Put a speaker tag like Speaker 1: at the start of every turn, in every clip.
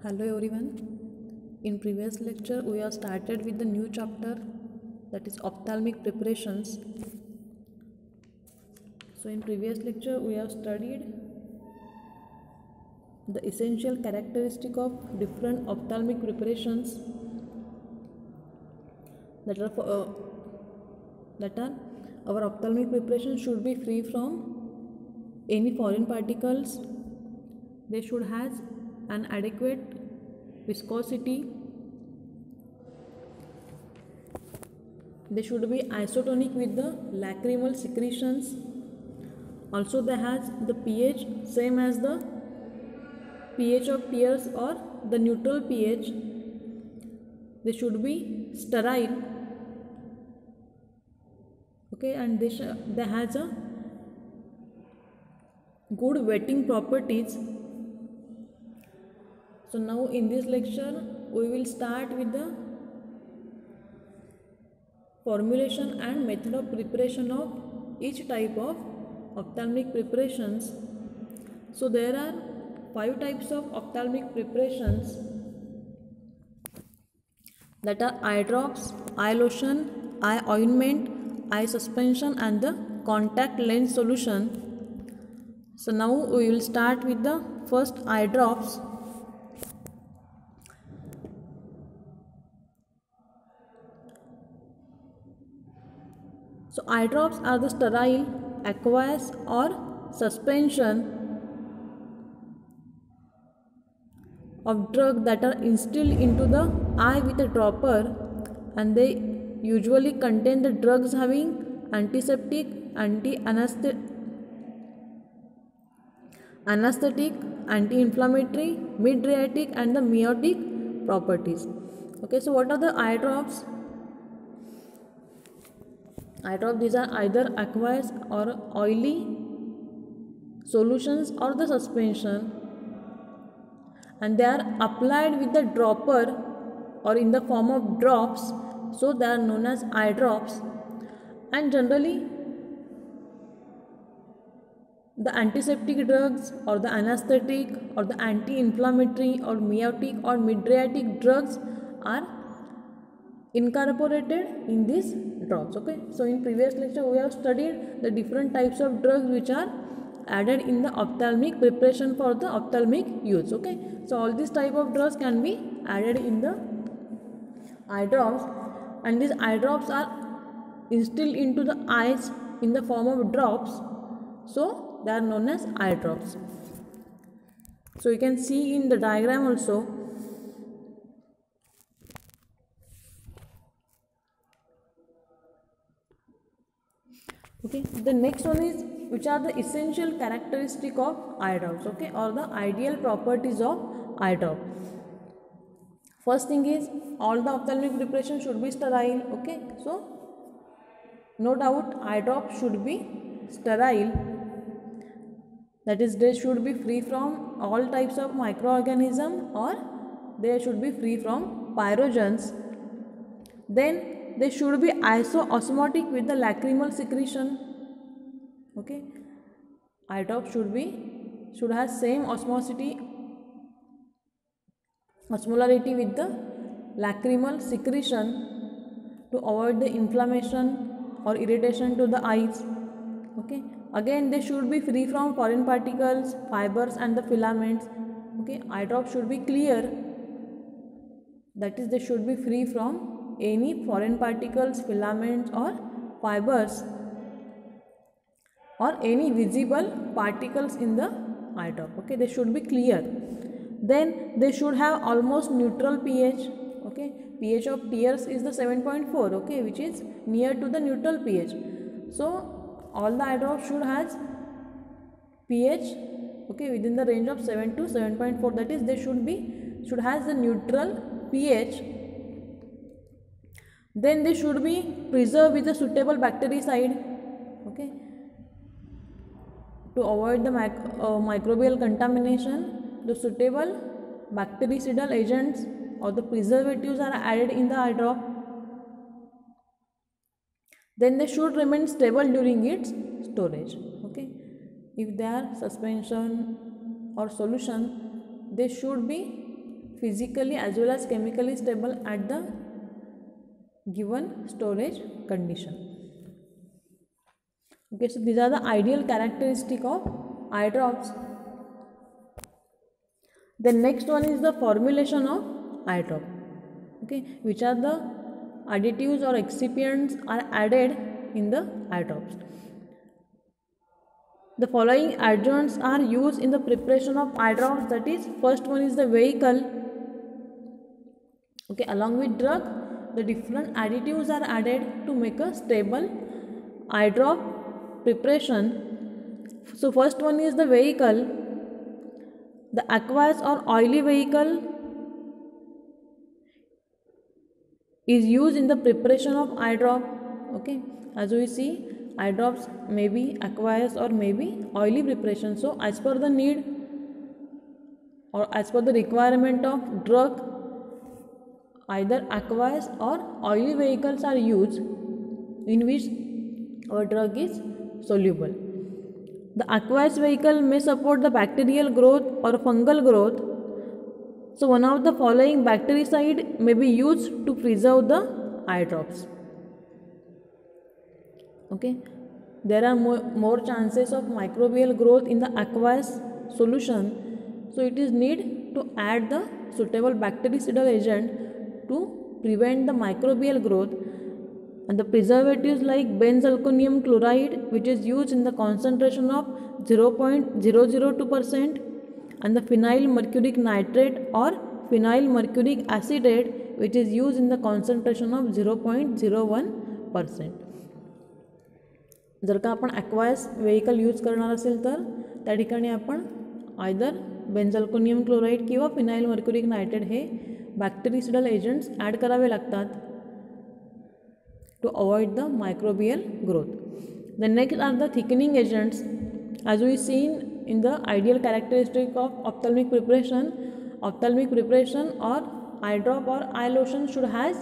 Speaker 1: Hello everyone. In previous lecture we have started with the new chapter, that is ophthalmic preparations. So in previous lecture we have studied the essential characteristic of different ophthalmic preparations that are our ophthalmic preparation should be free from any foreign particles. They should have an adequate viscosity. They should be isotonic with the lacrimal secretions. Also they has the pH same as the pH of tears or the neutral pH. They should be sterile. Okay, and they has a good wetting properties. So now in this lecture we will start with the formulation and method of preparation of each type of ophthalmic preparations. So there are 5 types of ophthalmic preparations, that are eye drops, eye lotion, eye ointment, eye suspension and the contact lens solution. So now we will start with the first eye drops. So eye drops are the sterile, aqueous or suspension of drug that are instilled into the eye with a dropper, and they usually contain the drugs having antiseptic, anti-anesthetic, anti-inflammatory, mydriatic and the meiotic properties. Okay, so what are the eye drops? Eye drops, these are either aqueous or oily solutions or the suspension, and they are applied with the dropper or in the form of drops, so they are known as eye drops. And generally the antiseptic drugs or the anesthetic or the anti-inflammatory or meiotic or mydriatic drugs are incorporated in these drops. Okay, so in previous lecture we have studied the different types of drugs which are added in the ophthalmic preparation for the ophthalmic use. Okay, so all these type of drugs can be added in the eye drops, and these eye drops are instilled into the eyes in the form of drops, so they are known as eye drops. So you can see in the diagram also. Okay, the next one is which are the essential characteristic of eye drops, okay, or the ideal properties of eye drop. First thing is all the ophthalmic preparation should be sterile. Okay, so no doubt eye drop should be sterile, that is they should be free from all types of microorganism or they should be free from pyrogens. Then they should be iso-osmotic with the lacrimal secretion. Okay, eye drop should have same osmolarity with the lacrimal secretion to avoid the inflammation or irritation to the eyes. Okay, again they should be free from foreign particles, fibers and the filaments. Okay, eye drop should be clear, that is they should be free from any foreign particles, filaments or fibers or any visible particles in the eye drop. Okay, they should be clear. Then they should have almost neutral pH. Okay, pH of tears is the 7.4, okay, which is near to the neutral pH. So all the eye drops should have pH, okay, within the range of 7 to 7.4, that is they should have the neutral pH. Then they should be preserved with a suitable bactericide, okay, to avoid the microbial contamination. The suitable bactericidal agents or the preservatives are added in the eye drop. Then they should remain stable during its storage. Okay, if they are suspension or solution, they should be physically as well as chemically stable at the given storage condition. Okay, so these are the ideal characteristic of eye drops. The next one is the formulation of eye drop. Okay, which are the additives or excipients are added in the eye drops. The following adjuvants are used in the preparation of eye drops. That is, first one is the vehicle. Okay, along with drug, the different additives are added to make a stable eye drop preparation. So first one is the vehicle. The aqueous or oily vehicle is used in the preparation of eye drop. Okay, as we see, eye drops may be aqueous or may be oily preparation. So as per the need or as per the requirement of drug, either aqueous or oily vehicles are used in which our drug is soluble. The aqueous vehicle may support the bacterial growth or fungal growth. So one of the following bactericide may be used to preserve the eye drops. Okay, there are more chances of microbial growth in the aqueous solution, so it is need to add the suitable bactericidal agent to prevent the microbial growth. And the preservatives like benzalkonium chloride, which is used in the concentration of 0.002%, and the phenyl mercuric nitrate or phenyl mercuric acetate, which is used in the concentration of 0.01%. जर का आपण ॲक्वायस vehicle use करणार असेल तर त्या ठिकाणी आपण either benzalkonium chloride किंवा फिनाइल मर्क्युरिक नायट्रेट हे बॅक्टेरिसिडल एजंट्स ॲड करावे लागतात to avoid the microbial growth. The next are the thickening agents. As we seen in the ideal characteristic of ophthalmic preparation or eye drop or eye lotion should has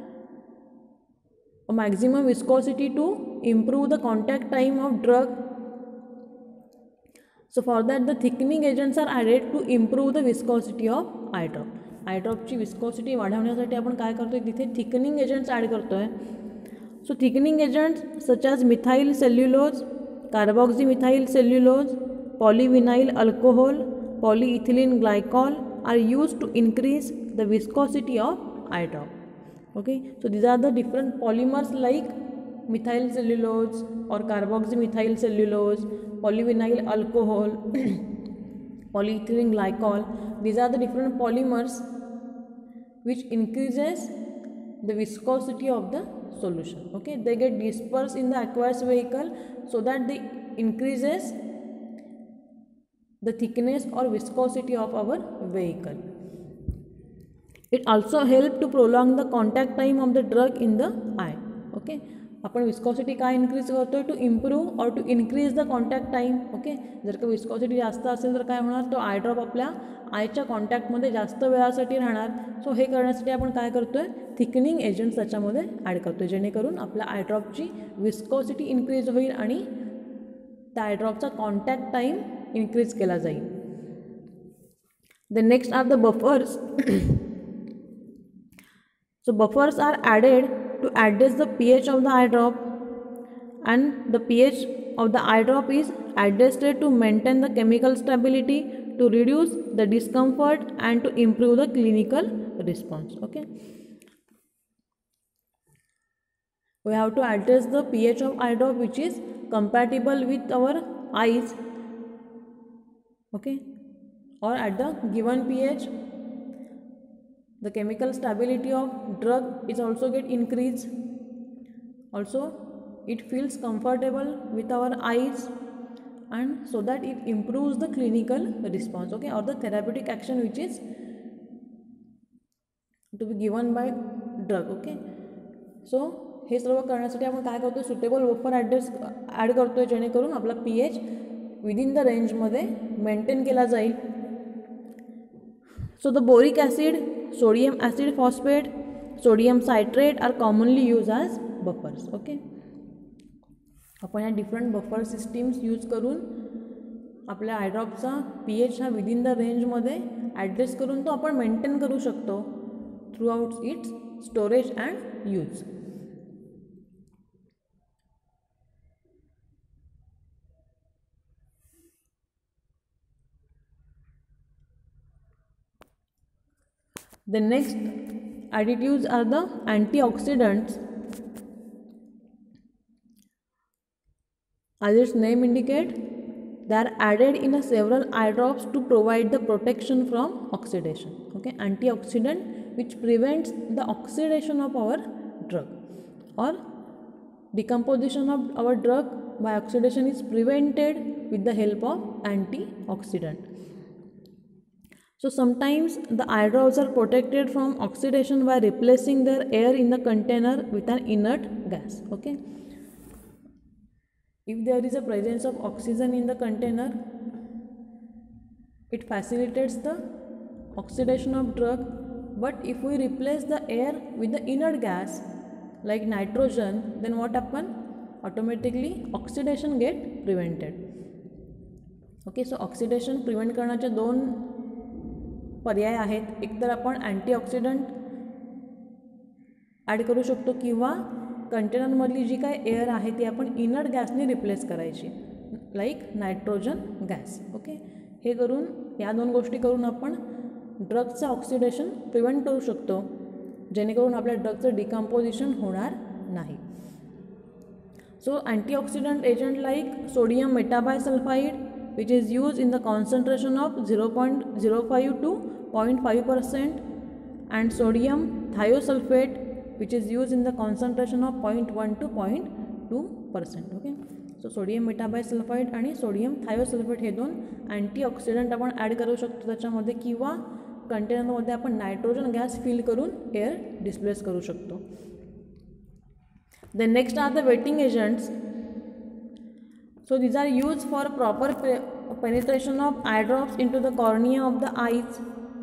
Speaker 1: a maximum viscosity to improve the contact time of drug. So for that the thickening agents are added to improve the viscosity of eye drop. eye drop ची viscosity वाढवण्यासाठी आपण काय करतोय, तिथे thickening agents add करतोय. So thickening agents such as methyl cellulose, carboxymethyl cellulose, polyvinyl alcohol, polyethylene glycol are used to increase the viscosity of eye drop. Okay, so these are the different polymers like methyl cellulose or carboxymethyl cellulose, polyvinyl alcohol, polyethylene glycol. These are the different polymers which increases the viscosity of the solution. Okay, they get dispersed in the aqueous vehicle so that they increases the thickness or viscosity of our vehicle. It also help to prolong the contact time of the drug in the eye. Okay, आपण viscosity काय increase करतोय, to improve or to increase the contact time. Okay, जर का viscosity जास्त असेल तर काय होणार, तो आय ड्रॉप आपल्या आयच्या कॉन्टॅक्टमध्ये जास्त वेळासाठी राहणार. सो हे करण्यासाठी आपण काय करतोय, थिकनिंग एजंट्स त्याच्यामध्ये ॲड करतोय, जेणेकरून आपल्या आय ड्रॉपची विस्कॉसिटी इन्क्रीज होईल आणि त्या आय ड्रॉपचा कॉन्टॅक्ट टाईम इन्क्रीज केला जाईल. The next are the buffers. So buffers are added to adjust the pH of the eye drop, and the pH of the eye drop is adjusted to maintain the chemical stability, to reduce the discomfort and to improve the clinical response. Okay, we have to adjust the pH of eye drop which is compatible with our eyes. Okay, or at the given pH the chemical stability of drug is also get increased. Also it feels comfortable with our eyes, and so that it improves the clinical response. Okay, or the therapeutic action which is to be given by drug. Okay, so हे सर्व करण्यासाठी आपण काय करतो, suitable buffer add करतोय, जेणेकरून आपला pH within the रेंजमध्ये मेंटेन केला जाईल. So the boric acid, sodium acid phosphate, sodium citrate are commonly used as buffers. Okay, आपण या डिफरंट बफर सिस्टीम्स यूज करून आपल्या आयड्रॉपचा pH हा विदिन द रेंजमध्ये ॲडजस्ट करून तो आपण मेंटेन करू शकतो throughout its storage and use. The next additives are the antioxidants. As its name indicates, they are added in a several eye drops to provide the protection from oxidation. Okay, antioxidant which prevents the oxidation of our drug or decomposition of our drug by oxidation is prevented with the help of antioxidant. So sometimes the eye drops are protected from oxidation by replacing their air in the container with an inert gas. Okay. If there is a presence of oxygen in the container, it facilitates the oxidation of drug. But if we replace the air with the inert gas like nitrogen, then what happen? Automatically oxidation get prevented. Okay, so oxidation prevent करण्याचे दोन पर्याय आहेत. एक तर आपण antioxidant add करू शकतो किंवा कंटेनरमधली जी काय एअर आहे ती आपण इनर्ट गॅसने रिप्लेस करायची लाईक नायट्रोजन गॅस. ओके, हे करून या दोन गोष्टी करून आपण ड्रगचं ऑक्सिडेशन प्रिव्हेंट करू शकतो जेणेकरून आपल्या ड्रगचं डिकम्पोजिशन होणार नाही. So antioxidant agent like sodium metabisulfite which is used in the concentration of 0.05 to 0.5% and sodium thiosulfate which is used in the concentration of 0.1 to 0.2%. Okay, so sodium metabisulfite आणि sodium thiosulfate हे दोन antioxidant आपण add करू शकतो त्याच्यामध्ये किंवा कंटेनरमध्ये आपण नायट्रोजन गॅस फिल करून एअर डिस्प्लेस करू शकतो. Then next are the wetting agents. So these are used for proper penetration of eye drops into the cornea of the eyes.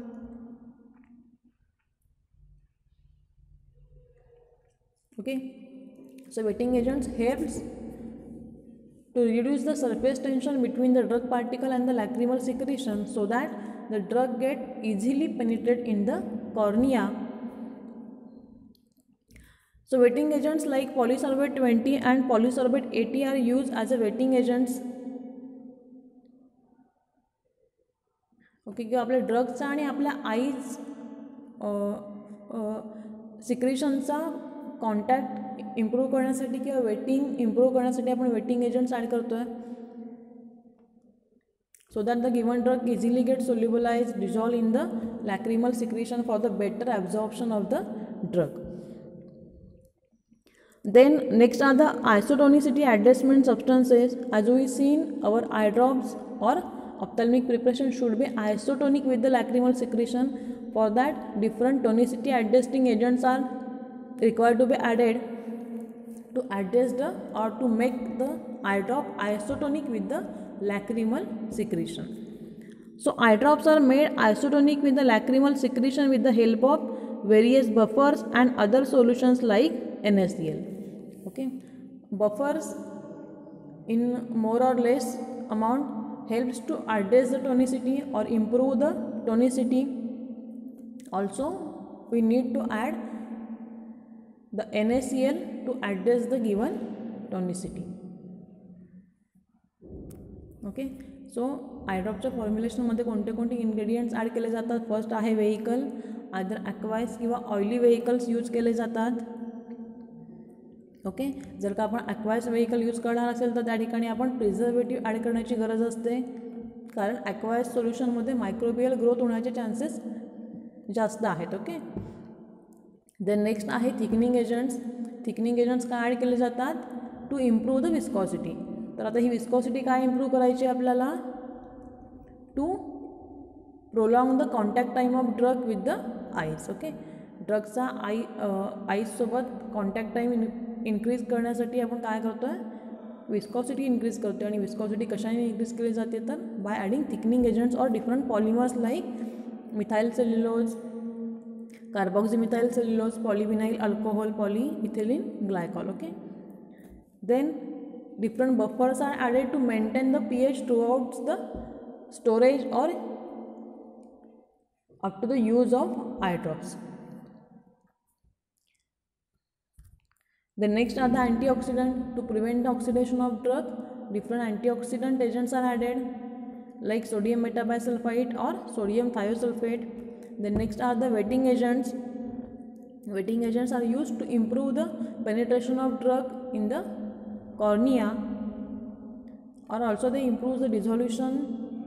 Speaker 1: Okay, so wetting agents helps to reduce the surface tension between the drug particle and the lacrimal secretion so that the drug get easily penetrate in the cornea. So wetting agents like polysorbate 20 and polysorbate 80 are used as a wetting agents. Okay, किंवा आपल्या ड्रग्सचा आणि आपल्या eyes सिक्रेशनचा contact improve करण्यासाठी किंवा waiting improve करण्यासाठी आपण waiting agents add करतो आहे so that the given drug easily get solubilize dissolve in the lacrimal secretion for the better absorption of the drug. Then next are the isotonicity adjustment substances. As we seen, our eye drops or ophthalmic preparation should be isotonic with the lacrimal secretion. For that, different tonicity adjusting agents are required to be added to adjust the or to make the eye drop isotonic with the lacrimal secretion. So eye drops are made isotonic with the lacrimal secretion with the help of various buffers and other solutions like NaCl. Okay, buffers in more or less amount helps to adjust the tonicity or improve the tonicity. Also, we need to add the NaCl to adjust the given tonicity. Okay, so eye ड्रॉपच्या फॉर्म्युलेशनमध्ये कोणते कोणते ingredients add केले जातात. First आहे vehicle, आदर ॲक्वाईज किंवा oily vehicles use केले जातात. ओके, जर का आपण ॲक्वायस व्हेकल यूज करणार असेल तर त्या ठिकाणी आपण प्रिझर्वेटिव्ह ॲड करण्याची गरज असते कारण ॲक्वायस सोल्युशनमध्ये मायक्रोबियल ग्रोथ होण्याचे चान्सेस जास्त आहेत. ओके, देन नेक्स्ट आहे थिकनिंग एजंट्स. थिकनिंग एजंट्स काय ॲड केले जातात टू इम्प्रूव्ह द विस्कॉसिटी. तर आता ही विस्कॉसिटी काय इम्प्रूव्ह करायची आपल्याला to prolong the contact time of drug with the eyes. Okay, ड्रगचा आईजसोबत कॉन्टॅक्ट टाईम इन्क्रीज करण्यासाठी आपण काय करतो आहे विस्कॉसिटी इन्क्रीज करतो आणि विस्कॉसिटी कशाने इन्क्रीज केली जाते तर by adding thickening agents or different polymers like methyl cellulose, carboxymethyl cellulose, polyvinyl alcohol, polyethylene glycol. Okay, then different buffers are added to maintain the pH throughout the storage or up to the use of eye drops. The next are the antioxidant. To prevent the oxidation of drug, different antioxidant agents are added like sodium metabisulfite or sodium thiosulfate. The next are the wetting agents. Wetting agents are used to improve the penetration of drug in the cornea, or also they improve the dissolution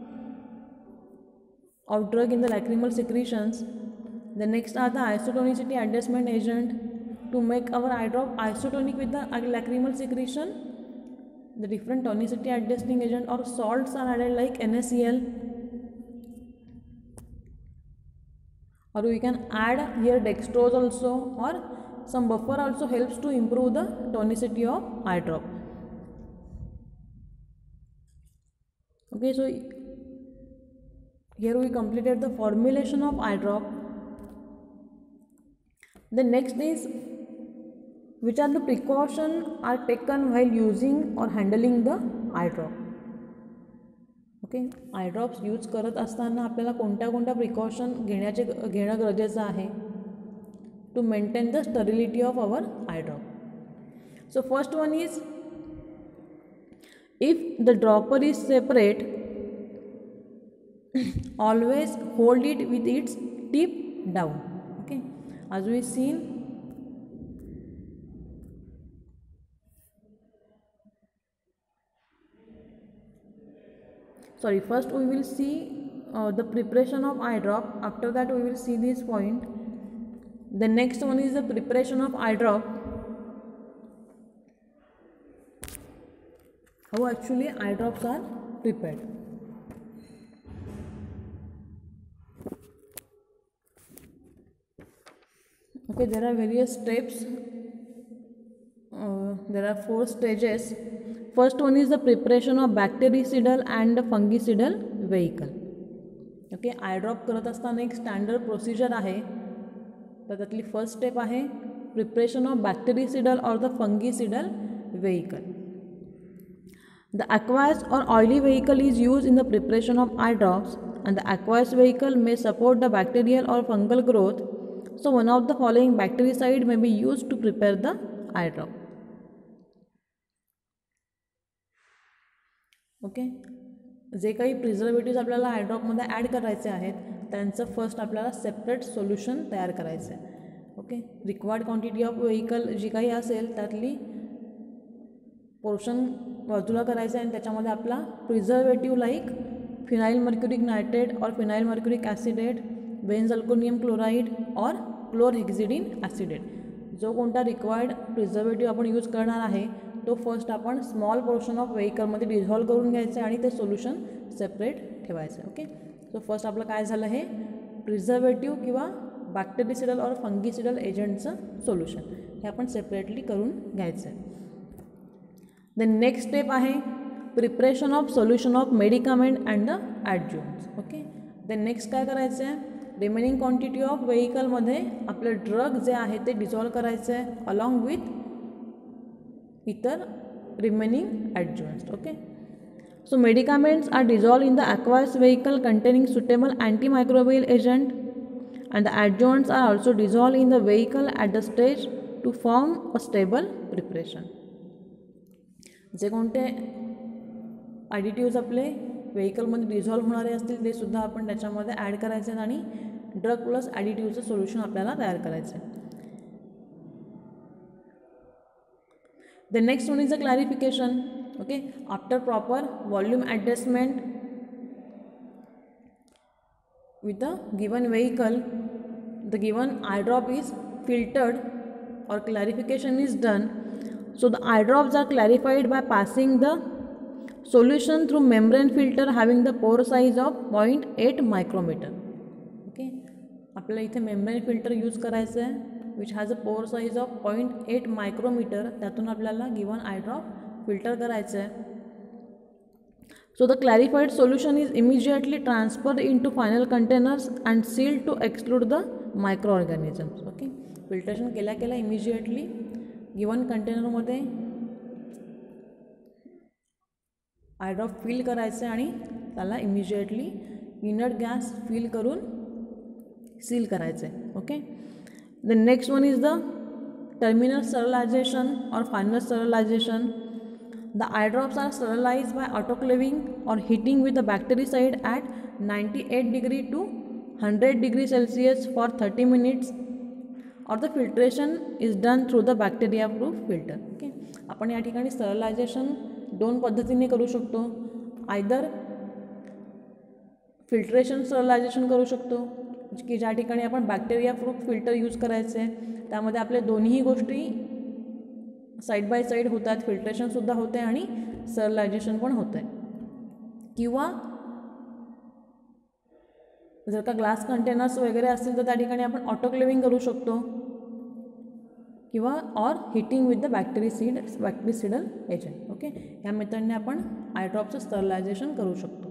Speaker 1: of drug in the lacrimal secretions. The next are the isotonicity adjustment agent to make our eye drop isotonic with the lacrimal secretion. The different tonicity adjusting agent or salts are added like NaCl, or we can add here dextrose also, or some buffer also helps to improve the tonicity of eye drop. Okay, so here we completed the formulation of eye drop. The next is which are the precautions are taken while using or handling the eye drop. Okay, eye drops use करत असताना आपल्याला कोणत्या कोणत्या precaution घेणं गरजेचं आहे to maintain the sterility of our eye drop. So first one is if the dropper is separate, always hold it with its tip down. Okay, as we seen, first we will see the preparation of eye drop. After that we will see this point. The next one is the preparation of eye drop. How actually eye drops are prepared. Okay, there are various steps. There are 4 stages. First one is the preparation of bactericidal and fungicidal vehicle. Okay, eye drop करत असताना एक standard procedure आहे. तर त्यातली first step आहे preparation of bactericidal or the fungicidal vehicle. The aqueous or oily vehicle is used in the preparation of eye drops, and the aqueous vehicle may support the bacterial or fungal growth. So one of the following bactericide may be used to prepare the eye drop. ओके, जे काही preservatives आपल्याला आय ड्रॉपमध्ये add करायचे आहेत त्यांचं first आपल्याला separate solution तयार करायचं आहे. Okay, required quantity of vehicle जी काही असेल त्यातली पोर्शन बाजूला करायचं आहे आणि त्याच्यामध्ये आपला preservative like phenyl mercuric nitrate or phenyl mercuric acetate, benzalkonium chloride or chlorhexidine ॲसिडेट, जो कोणता रिक्वायर्ड प्रिझर्वेटिव्ह आपण यूज करणार आहे तो फर्स्ट आपण स्मॉल पोर्शन ऑफ व्हेकलमध्ये डिझॉल्व करून घ्यायचं आहे आणि ते सोल्युशन सेपरेट ठेवायचं. ओके, सो फर्स्ट आपलं काय झालं हे प्रिझर्वेटिव्ह किंवा बॅक्टेरिसिडल और फंगिसिडल एजंटचं सोल्युशन हे आपण सेपरेटली करून घ्यायचं आहे. द नेक्स्ट स्टेप आहे preparation of solution of medicament and the adjuvants. Okay, the next काय करायचं आहे रिमेनिंग क्वांटिटी ऑफ व्हेकलमध्ये आपलं ड्रग जे आहे ते डिझॉल्व करायचं आहे अलॉंग विथ इतर remaining adjuvants. Okay, so medicaments are dissolved in the aqueous vehicle containing suitable antimicrobial agent, and the adjuvants are also dissolved in the vehicle at the stage to form a stable preparation. जे कोणते additives आपले व्हेकलमध्ये dissolve होणारे असतील ते सुद्धा आपण त्याच्यामध्ये add करायचे आणि ड्रग प्लस ॲडिटिव्हचं सोल्युशन आपल्याला तयार करायचं आहे. The next one is the clarification. Okay, after proper volume adjustment with the given vehicle, the given eye drop is filtered or clarification is done. So the eye drops are clarified by passing the solution through membrane filter having the pore size of 0.8 micrometer. Okay, आपल्याला इथे membrane filter use करायचं आहे which has a pore size of 0.8 micrometer. त्यातून आपल्याला given I drop filter करायचं आहे. So the clarified solution is immediately transferred into final containers and sealed to exclude the microorganisms. Okay, filtration केल्या केल्या immediately given कंटेनरमध्ये I drop fill करायचं आणि त्याला इमिजिएटली इनर्ट गॅस फिल करून seal करायचं आहे. Okay. The next one is the terminal sterilization or final sterilization. The eye drops are sterilized by autoclaving or heating with the bactericide at 98 degree to 100 degree Celsius for 30 minutes, or the filtration is done through the bacteria proof filter. Okay. आपण या ठिकाणी sterilisation दोन पद्धतीने करू शकतो. Either filtration sterilisation करू शकतो की ज्या ठिकाणी आपण बॅक्टेरिया प्रूफ फिल्टर यूज करायचे आहे, त्यामध्ये आपल्या दोन्ही गोष्टी साईड बाय साईड होतात, फिल्ट्रेशनसुद्धा होते आणि स्टरलायझेशन पण होतं आहे. किंवा जर का ग्लास कंटेनर्स वगैरे असतील तर त्या ठिकाणी आपण ऑटोक्लेविंग करू शकतो किंवा or heating with the bactericidal agent. Okay. ह्या मेथडने आपण आय ड्रॉपचं स्टरलायझेशन करू शकतो.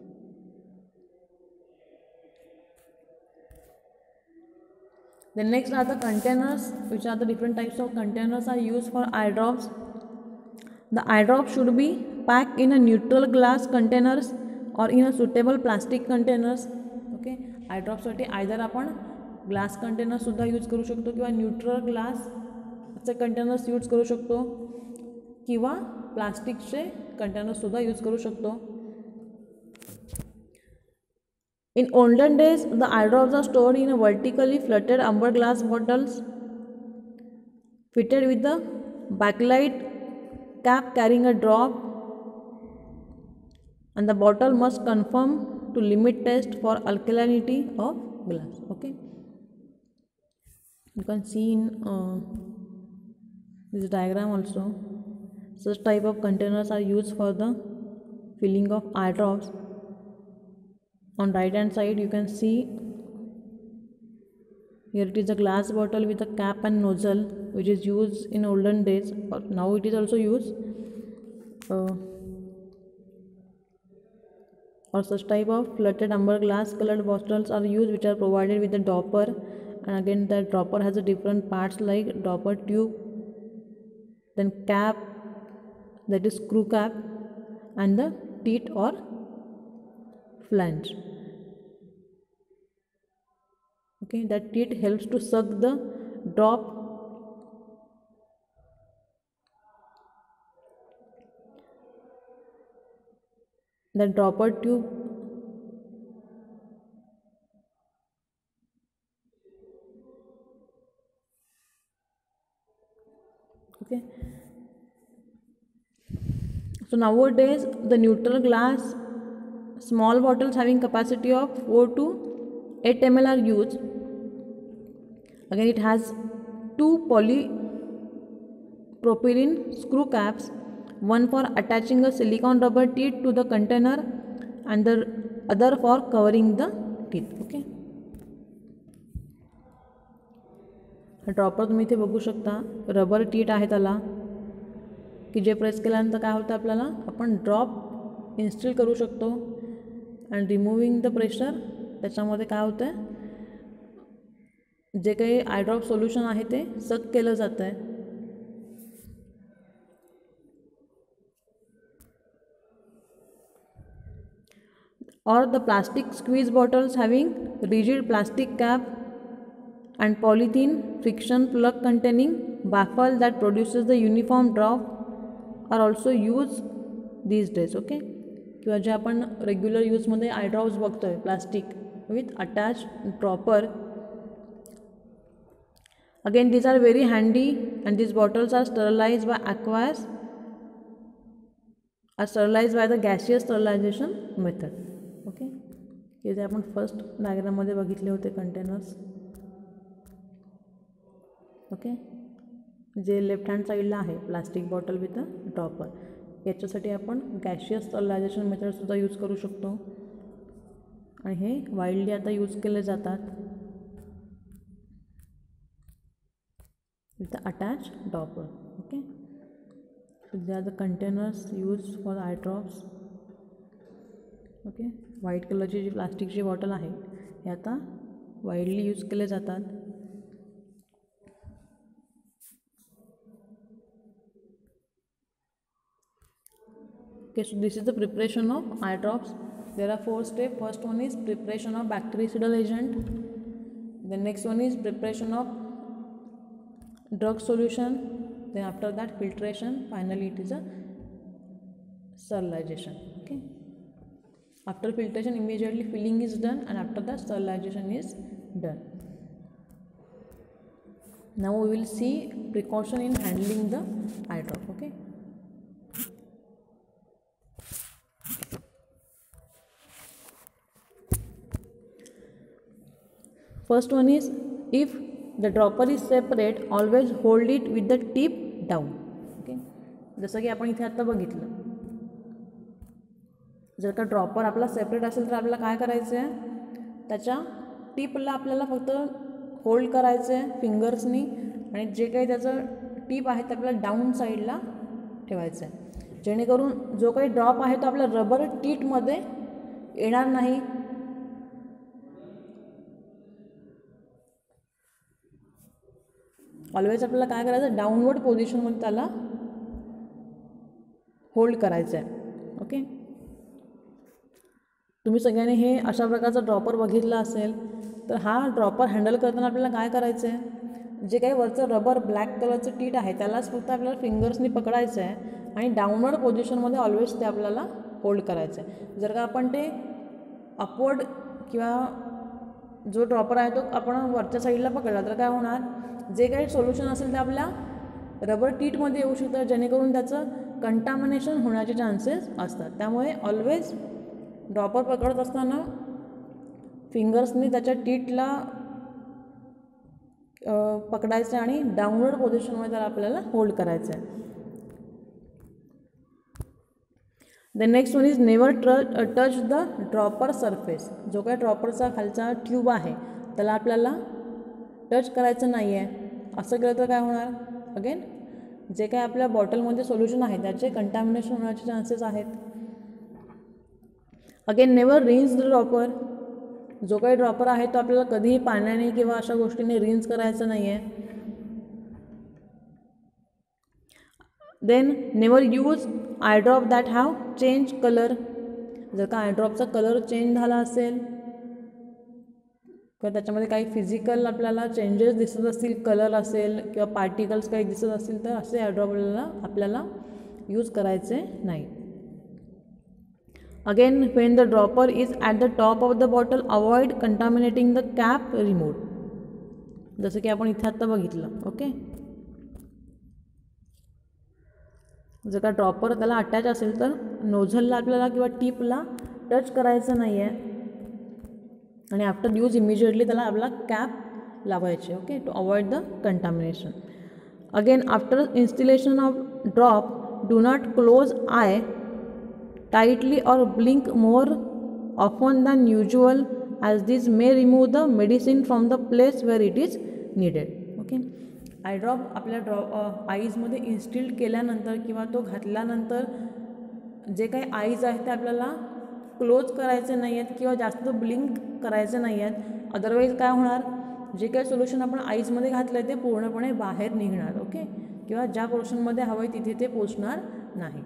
Speaker 1: The next are the containers, which are the different types of containers are used for eye drops. The eye drop should be packed in a neutral glass containers or in a suitable plastic containers. Okay. eye dropसाठी either आपण glass कंटेनर्ससुद्धा use करू शकतो किंवा neutral ग्लासचे containers use करू शकतो किंवा प्लास्टिकचे कंटेनर्ससुद्धा यूज करू शकतो. In olden days, the eye drops are stored in a vertically fluted amber glass bottles fitted with the backlight cap carrying a drop, and the bottle must conform to limit test for alkalinity of glass. Okay. You can see in this diagram also, such type of containers are used for the filling of eye drops. On right hand side you can see here it is a glass bottle with a cap and nozzle, which is used in olden days, but now it is also used, or such type of fluted amber glass colored bottles are used, which are provided with a dropper, and again the dropper has a different parts like dropper tube, then cap, that is screw cap, and the teat or flange. Okay, that teat helps to suck the drop the dropper tube okay. So nowadays the neutral glass small bottles having capacity of 4 to 8 ml are used. Again it has two polypropylene screw caps, one for attaching a silicone rubber teeth to the container and the other for covering the teeth. Okay. Dropper तुम्ही इथे बघू शकता, rubber tit आहे त्याला की जे press केल्यानंतर काय होतं आपल्याला आपण ड्रॉप इन्स्टिल करू शकतो अँड रिमूव्हिंग द प्रेशर. त्याच्यामध्ये काय होतं आहे, जे काही आय ड्रॉप सोल्युशन आहे ते सक केलं जातं आहे. Or the plastic squeeze bottles having rigid plastic cap and polythene friction plug containing baffle that produces the uniform drop are also used these days. Okay. किंवा जे आपण रेग्युलर यूजमध्ये आय ड्रॉप्स बघतो आहे plastic with attach dropper. Again these are very handy and these bottles are sterilized by aqueous, are sterilized by the gaseous sterilization method. Okay. हे जे आपण first डायग्राममध्ये बघितले होते कंटेनर्स. ओके. जे लेफ्ट हँड साईडला आहे plastic bottle with a dropper, याच्यासाठी आपण गॅशियस स्टरलायझेशन मेथडसुद्धा यूज करू शकतो आणि हे वाईल्डली आता यूज केले जातात with the attached dropper. Okay, so they are the containers used for eye drops. Okay, white कलरची जी प्लास्टिकची बॉटल आहे हे आता वाईडली यूज केले जातात. Okay, so this is the preparation of eye drops. There are 4 steps. First one is preparation of bactericidal agent. The next one is preparation of drug solution. Then after that filtration. Finally it is a sterilization. Okay. After filtration immediately filling is done, and after that sterilization is done. Now we will see precaution in handling the eye drop. Okay. First one is, if the dropper is separate, always hold it with the tip down. Okay. जसं की आपण इथे आता बघितलं, जर का dropper आपला separate असेल तर आपल्याला काय करायचं आहे, त्याच्या टिपला आपल्याला फक्त होल्ड करायचं आहे फिंगर्सनी, आणि जे काही त्याचं टिप आहे ते आपल्याला डाऊन साईडला ठेवायचं आहे, जेणेकरून जो काही ड्रॉप आहे तो आपल्या रबर टीटमध्ये येणार नाही. ऑलवेज आपल्याला काय करायचं, डाऊनवर्ड पोझिशनमध्ये त्याला होल्ड करायचं आहे. ओके. तुम्ही सगळ्यांनी हे अशा प्रकारचा ड्रॉपर बघितला असेल, तर हा ड्रॉपर हँडल करताना आपल्याला काय करायचं आहे, जे काही वरचं रबर ब्लॅक कलरचं टीट आहे त्यालाच फक्त आपल्याला फिंगर्सनी पकडायचं आहे आणि डाऊनवर्ड पोझिशनमध्ये ऑलवेज ते आपल्याला होल्ड करायचं आहे. जर का आपण ते अपवर्ड किंवा जो ड्रॉपर आहे तो आपण वरच्या साईडला पकडला तर काय होणार, जे काही सोल्युशन असेल ते आपल्या रबर टीटमध्ये येऊ शकतं, जेणेकरून त्याचं कंटामिनेशन होण्याचे चान्सेस असतात. त्यामुळे ऑलवेज ड्रॉपर पकडत असताना फिंगर्सनी त्याच्या टीटला पकडायचं आणि डाऊनवर्ड पोझिशनमध्ये त्याला आपल्याला होल्ड करायचं आहे. The next one is never touch the dropper surface. जो काही ड्रॉपरचा खालचा ट्यूब आहे त्याला आपल्याला टच करायचं नाही आहे. असं केलं तर काय होणार, अगेन जे काही आपल्या बॉटलमध्ये सोल्युशन आहे त्याचे कंटॅमिनेशन होण्याचे चान्सेस आहेत. Again never rinse the dropper. जो काही ड्रॉपर आहे तो आपल्याला कधीही पाण्याने किंवा अशा गोष्टीने रिन्स करायचं नाही आहे. Then never use eye drop that have change colour. जर का आय ड्रॉपचा कलर चेंज झाला असेल किंवा त्याच्यामध्ये काही फिजिकल आपल्याला चेंजेस दिसत असतील, कलर असेल किंवा पार्टिकल्स काही दिसत असतील, तर असे आय ड्रॉप आपल्याला यूज करायचे नाही. Again when the dropper is at the top of the bottle avoid contaminating the cap remote. जसं की आपण इथे आत्ता बघितलं. ओके. जर का ड्रॉपर त्याला अटॅच असेल तर नोझलला आपल्याला किंवा टिपला टच करायचं नाही आहे, आणि आफ्टर यूज इमिजिएटली त्याला आपला कॅप लावायचे. Okay, to avoid the contamination. Again after instillation of drop do not close eye tightly or blink more often than usual, as this may remove the medicine from the place where it is needed. Okay. Eye drop आपल्या आईजमध्ये instil केल्यानंतर किंवा तो घातल्यानंतर जे काही eyes आहेत ते आपल्याला क्लोज करायचे नाही आहेत किंवा जास्त ब्लिंक करायचे नाही आहेत. अदरवाईज काय होणार, जे काही सोल्युशन आपण आईजमध्ये घातलं आहे ते पूर्णपणे बाहेर निघणार. ओके. किंवा ज्या पोर्शनमध्ये हवं आहे तिथे ते पोचणार नाही.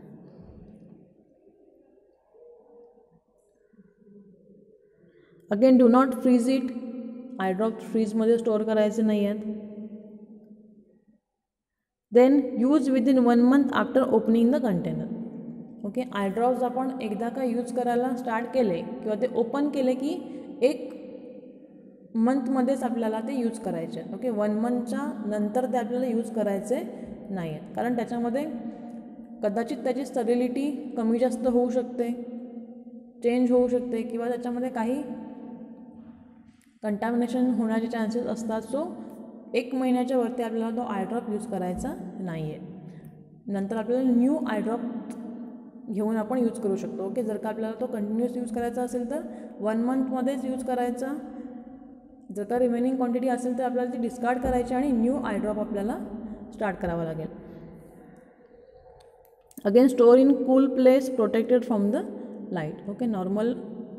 Speaker 1: Again do not freeze it. Eye drop फ्रीजमध्ये स्टोअर करायचे नाही आहेत. Then use within 1 month after opening the container. Okay. Eye drops आपण एकदा का यूज करायला स्टार्ट केले किंवा ते ओपन केले की 1 मंथमध्येच आपल्याला ते यूज करायचे आहेत. ओके. 1 monthच्या नंतर ते आपल्याला यूज करायचे नाही आहेत, कारण त्याच्यामध्ये कदाचित त्याची स्टॅबिलिटी कमी जास्त होऊ शकते, चेंज होऊ शकते, किंवा त्याच्यामध्ये काही कंटॅमिनेशन होण्याचे चान्सेस असतात. सो 1 महिन्याच्या वरती आपल्याला तो आय ड्रॉप यूज करायचा नाही आहे. नंतर आपल्याला न्यू आय ड्रॉप घेऊन आपण यूज करू शकतो. ओके. जर का आपल्याला तो कंटिन्युअस यूज करायचा असेल तर 1 monthमध्येच यूज करायचा. जर का रिमेनिंग क्वांटिटी असेल तर आपल्याला ती डिस्कार्ड करायची आणि न्यू आय ड्रॉप आपल्याला स्टार्ट करावा लागेल. Again store in cool place protected from the light. Okay. Normal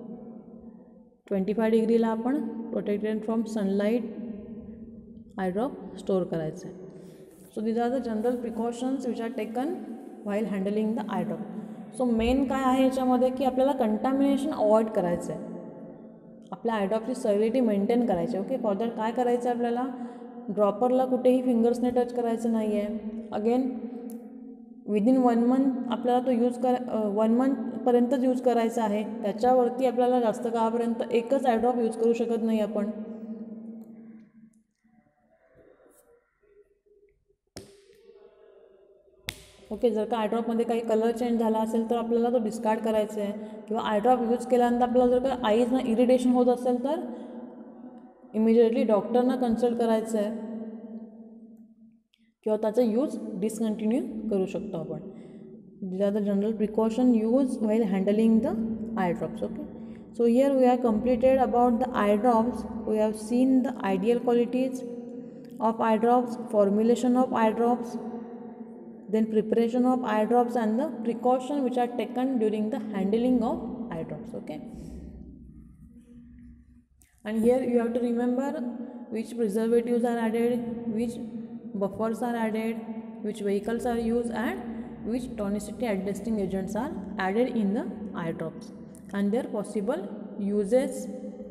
Speaker 1: 25 डिग्रीला आपण protected from sunlight eye drop store करायचं आहे. So these are the general precautions which are taken while handling the eye drop. So main काय आहे याच्यामध्ये की आपल्याला contamination avoid करायचं आहे, आपल्या आय ड्रॉपची स्टॅबिलिटी मेंटेन करायची. ओके, फॉर दॅट काय करायचं आहे आपल्याला, ड्रॉपरला कुठेही फिंगर्सने टच करायचं नाही आहे. अगेन विदिन 1 मंथ आपल्याला तो यूज 1 मंथपर्यंतच यूज करायचा आहे. त्याच्यावरती आपल्याला जास्त काळापर्यंत एकच आय ड्रॉप यूज करू शकत नाही आपण. ओके, जर का आयड्रॉपमध्ये काही कलर चेंज झाला असेल तर आपल्याला तो डिस्कार्ड करायचा आहे. किंवा आयड्रॉप यूज केल्यानंतर आपल्याला जर का आईजना इरिटेशन होत असेल तर इमिजिएटली डॉक्टरना कन्सल्ट करायचं आहे किंवा त्याचा यूज डिसकंटिन्यू करू शकतो आपण. these are the general precaution used while handling the eye drops. Okay, so here we have completed about the eye drops. We have seen the ideal qualities of eye drops, formulation of eye drops, then preparation of eye drops, and the precaution which are taken during the handling of eye drops. Okay, and here you have to remember which preservatives are added, which buffers are added, which vehicles are used, and which tonicity adjusting agents are added in the eye drops and their possible uses.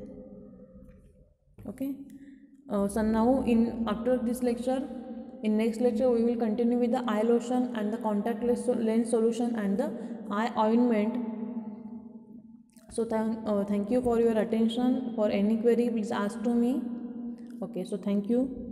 Speaker 1: Okay, so now in after this lecture, in next lecture we will continue with the eye lotion and the contact lens solution and the eye ointment. So thank you for your attention. For any query please ask to me. Okay, so thank you.